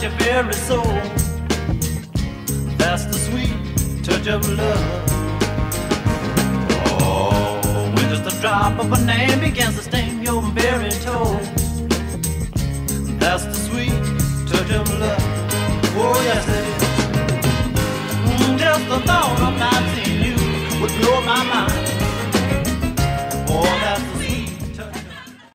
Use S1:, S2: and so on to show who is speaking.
S1: your very soul. That's the sweet touch of love. Oh, when just a drop of a name begins to sting your very toe.